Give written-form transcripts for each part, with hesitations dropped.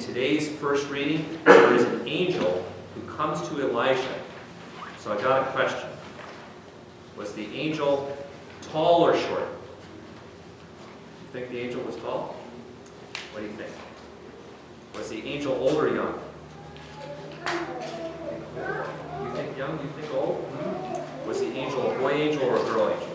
today's first reading, there is an angel who comes to Elijah. So I got a question. Was the angel tall or short? You think the angel was tall? What do you think? Was the angel old or young? You think young? You think old? Was the angel a boy angel or a girl angel?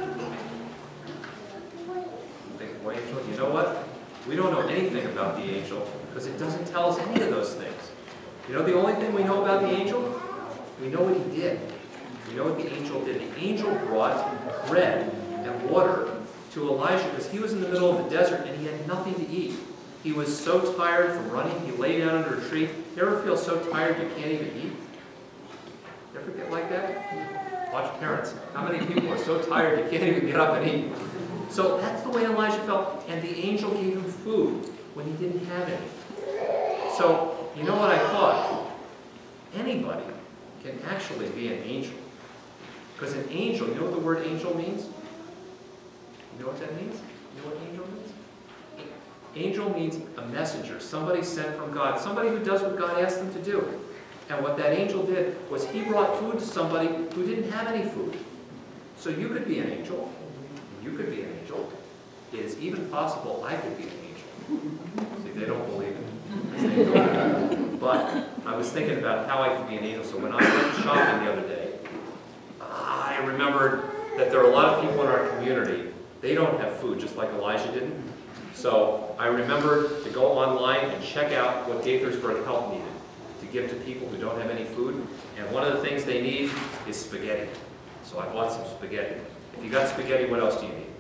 You think a boy angel? You know what? We don't know anything about the angel because it doesn't tell us any of those things. You know the only thing we know about the angel? We know what he did. We know what the angel did. The angel brought bread and water to Elijah because he was in the middle of the desert and he had nothing to eat. He was so tired from running, he lay down under a tree. You ever feel so tired you can't even eat? You ever get like that? Watch parents. How many people are so tired you can't even get up and eat? So that's the way Elijah felt. And the angel gave him food when he didn't have any. So, you know what I thought? Anybody can actually be an angel. Because an angel, you know what the word angel means? You know what that means? You know what angel means? Angel means a messenger, somebody sent from God, somebody who does what God asked them to do. And what that angel did was he brought food to somebody who didn't have any food. So you could be an angel. You could be an angel. It is even possible I could be an angel. See, they don't believe it. But I was thinking about how I could be an angel. So when I went shopping the other day, I remembered that there are a lot of people in our community, they don't have food, just like Elijah didn't. So I remembered to go online and check out what Gaithersburg Health needed to give to people who don't have any food. And one of the things they need is spaghetti. So I bought some spaghetti. If you got spaghetti, what else do you need?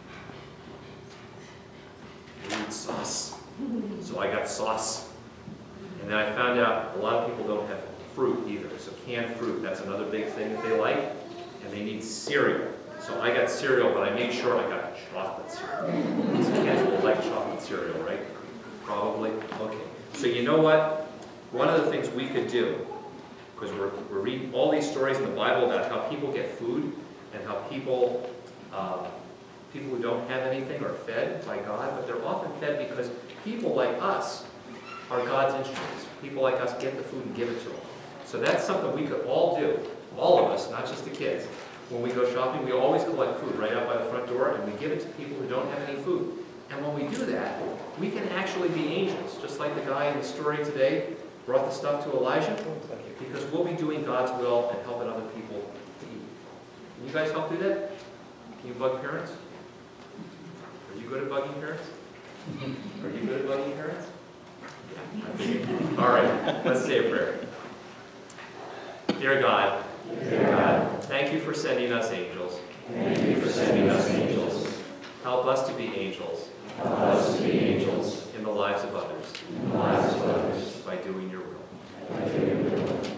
You need sauce. So I got sauce. And then I found out a lot of people don't have fruit either. So canned fruit, that's another big thing that they like. And they need cereal. So I got cereal, but I made sure I got chocolate cereal. So you guys will like chocolate cereal, right? Probably? Okay. So you know what? One of the things we could do, because we're reading all these stories in the Bible about how people get food and how people who don't have anything are fed by God, but they're often fed because people like us are God's instruments. People like us get the food and give it to them. So that's something we could all do, all of us, not just the kids. When we go shopping, we always collect food right out by the front door, and we give it to people who don't have any food. And when we do that, we can actually be angels, just like the guy in the story today brought the stuff to Elijah, because we'll be doing God's will and helping other people to eat. Can you guys help do that? Can you bug parents? Are you good at bugging parents? Are you good at bugging parents? Yeah. All right, let's say a prayer. Dear God, thank you for sending us angels. Thank you for sending us angels. Help us to be angels. Help us to be angels in the lives of others. in the lives of others by doing your will. by doing your will.